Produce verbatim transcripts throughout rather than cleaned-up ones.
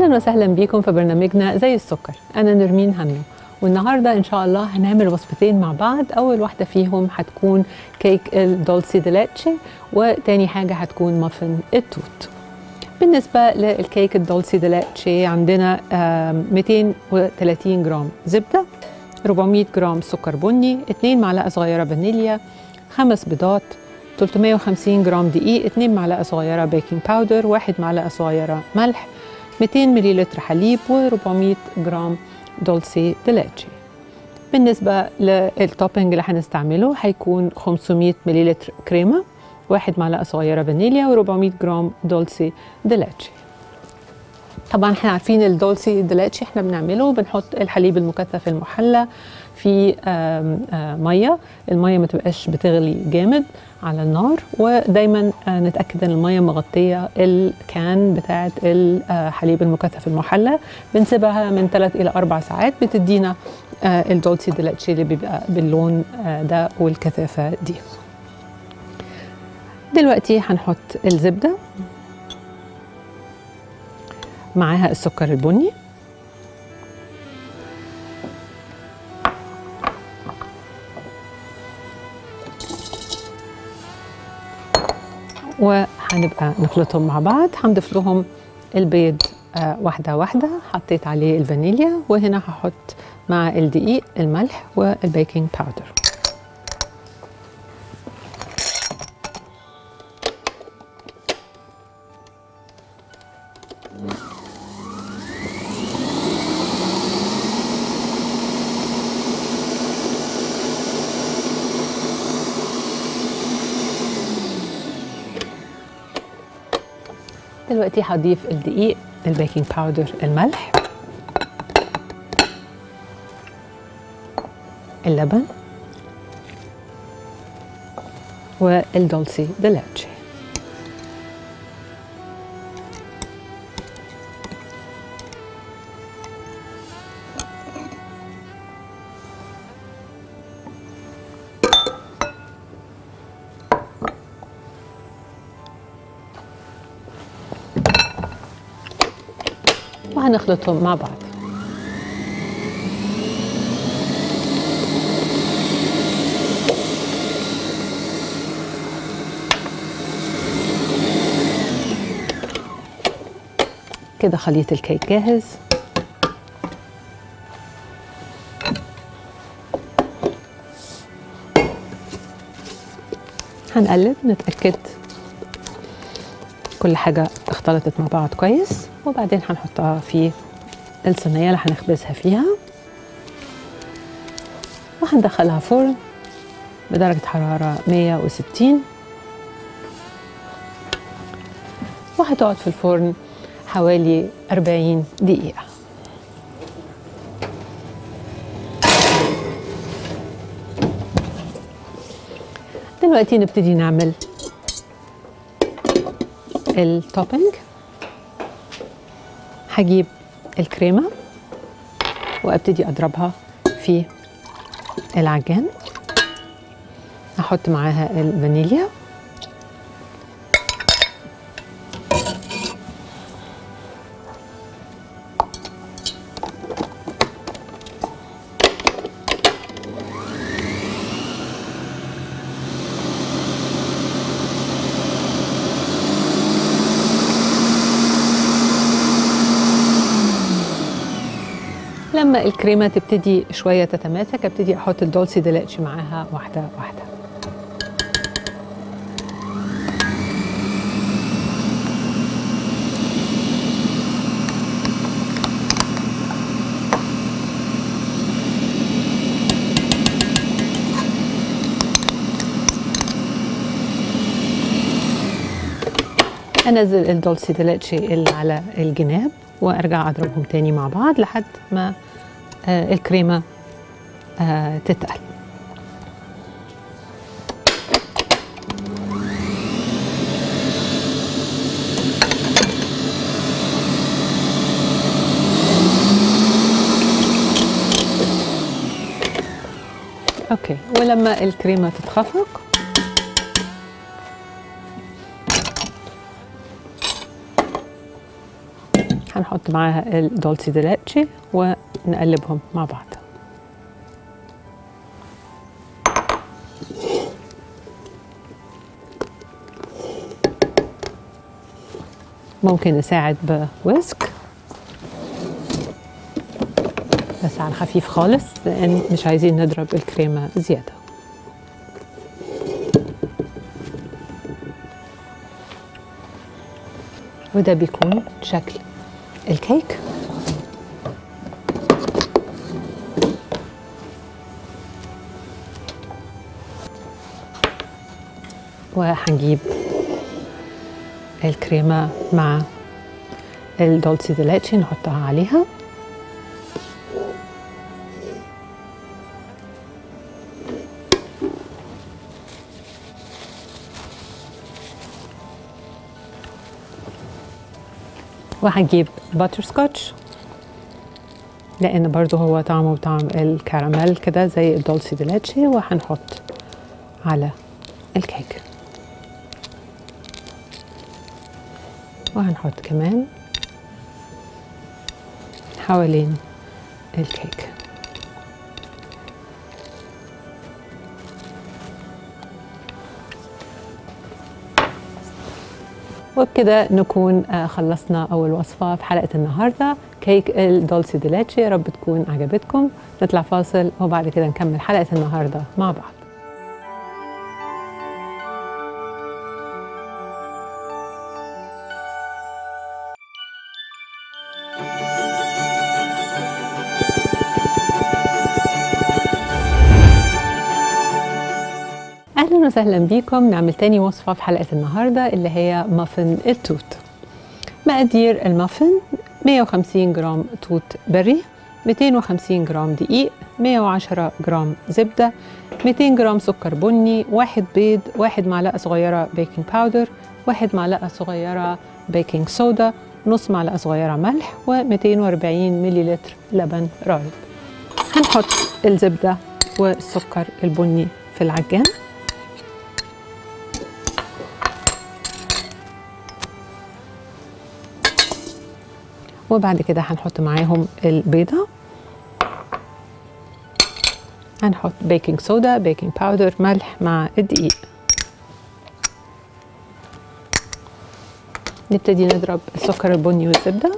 أهلا وسهلا بيكم في برنامجنا زي السكر. أنا نرمين هنو، والنهاردة إن شاء الله هنعمل وصفتين مع بعض. أول واحدة فيهم هتكون كيك الدولسي دي لاتشي، وتاني حاجة هتكون مافن التوت. بالنسبة للكيك الدولسي دي لاتشي عندنا مئتين وثلاثين جرام زبدة، أربعمئة جرام سكر بني، اتنين معلقة صغيرة فانيليا، خمس بيضات، ثلاثمئة وخمسين جرام دقيق، اتنين معلقة صغيرة بيكنج باودر، واحد معلقة صغيرة ملح، مئتين مليلتر حليب، وأربعمئة جرام دولسي دي لاتشي. بالنسبة للتوبينج اللي هنستعمله هيكون خمسمئة مليلتر كريمة، واحد معلقة صغيرة فانيليا، وأربعمئة جرام دولسي دي لاتشي. طبعا احنا عارفين الدولسي دي لاتشي احنا بنعمله بنحط الحليب المكثف المحلى في آم آم ميه، الميه ما تبقاش بتغلي جامد على النار، ودايما نتاكد ان الميه مغطيه الكان بتاعه الحليب المكثف المحلى. بنسيبها من ثلاث الى اربع ساعات، بتدينا الدولسي دي لاتشي اللي بيبقى باللون ده والكثافه دي. دلوقتي هنحط الزبده معاها السكر البني، وهنبقى نخلطهم مع بعض. هنضيف لهم البيض آه واحدة واحدة، حطيت عليه الفانيليا، وهنا هحط مع الدقيق الملح والبيكنج باودر. دلوقتي هضيف الدقيق، البيكنج باودر، الملح، اللبن، والدولسي دي لاتشي. وهنخلطهم مع بعض. كده خليط الكيك جاهز. هنقلب نتأكد كل حاجة اختلطت مع بعض كويس، وبعدين هنحطها في الصينية اللي هنخبزها فيها، وهندخلها فرن بدرجة حرارة مئة وستين، وهتقعد في الفرن حوالي أربعين دقيقة. دلوقتي نبتدي نعمل التوبينج. هجيب الكريمة وابتدي اضربها في العجان، احط معاها الفانيليا، لما الكريمة تبتدي شوية تتماسك ابتدي احط الدولسي دي لاتشي معاها واحدة واحدة. انزل الدولسي دي لاتشي اللي على الجناب وارجع اضربهم تاني مع بعض لحد ما آه الكريمه آه تتقل. اوكي، ولما الكريمه تتخفق وهنحط معاها الدولسي دي لاتشي ونقلبهم مع بعض. ممكن نساعد بويسك بس على خفيف خالص لأن مش عايزين نضرب الكريمة زيادة. وده بيكون شكل الكيك. وهنجيب الكريمة مع الدولسي دي لاتشي نحطها عليها. وهنجيب باتر سكوتش لأن برضو هو طعمه طعم الكراميل كده زي الدولسي دي لاتشي، وهنحط على الكيك. وهنحط كمان حوالين الكيك. وبكده نكون خلصنا أول وصفة في حلقة النهاردة، كيك الدولسي دي لاتشي. يا رب تكون عجبتكم. نطلع فاصل وبعد كده نكمل حلقة النهاردة مع بعض. أهلا وسهلا بيكم. نعمل تاني وصفة في حلقة النهاردة اللي هي مافن التوت. مقادير المافن: مية وخمسين جرام توت بري، ميتين وخمسين جرام دقيق، مية وعشرة جرام زبدة، ميتين جرام سكر بني، واحد بيض، واحد معلقة صغيرة بيكنج باودر، واحد معلقة صغيرة بيكنج صودا، نص معلقة صغيرة ملح، وميتين وأربعين ملي لتر لبن رايب. هنحط الزبدة والسكر البني في العجان. وبعد كده هنحط معاهم البيضة، هنحط بيكنج صودا، بيكنج باودر، ملح مع الدقيق. نبتدي نضرب السكر البني والزبدة.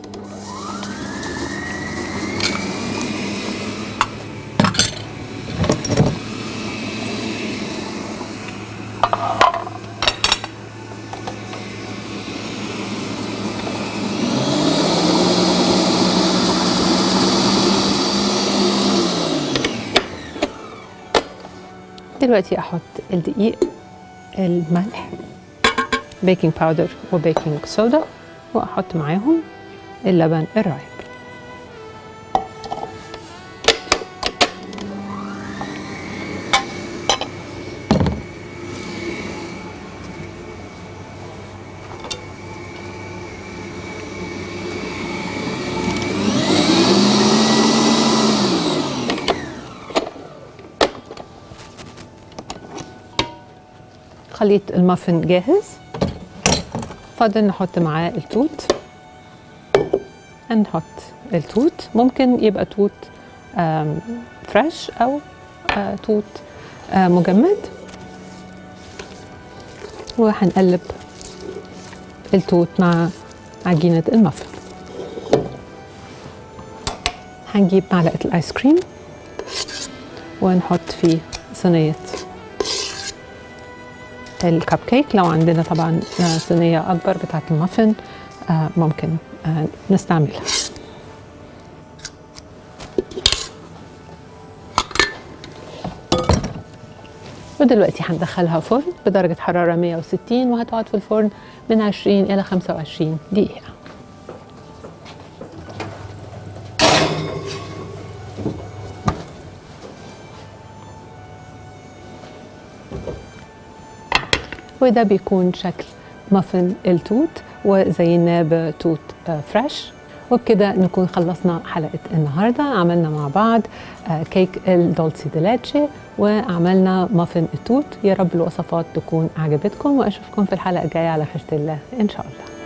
دلوقتي احط الدقيق، الملح، بيكنج باودر وبيكنج صودا، واحط معاهم اللبن الرايب. خليط المافن جاهز، فاضل نحط معاه التوت. هنحط التوت، ممكن يبقى توت فريش او آه توت آه مجمد، وهنقلب التوت مع عجينة المافن. هنجيب معلقة الايس كريم ونحط فيه صينية الكب كيك. لو عندنا طبعا صينية أكبر بتاعة المافن ممكن نستعملها. ودلوقتي هندخلها فرن بدرجة حرارة مية وستين، وهتقعد في الفرن من عشرين إلى خمسة وعشرين دقيقة. وده بيكون شكل مافن التوت، وزيناه بتوت فريش. وبكده نكون خلصنا حلقة النهاردة. عملنا مع بعض كيك الدولسي دي لاتشي وعملنا مافن التوت. يا رب الوصفات تكون عجبتكم، وأشوفكم في الحلقة الجاية على خيرة الله إن شاء الله.